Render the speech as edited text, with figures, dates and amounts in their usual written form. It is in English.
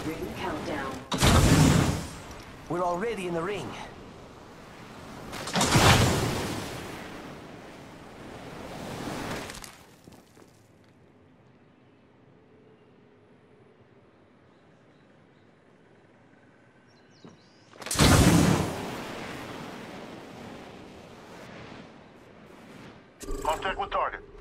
Ring countdown. We're already in the ring. Contact with target.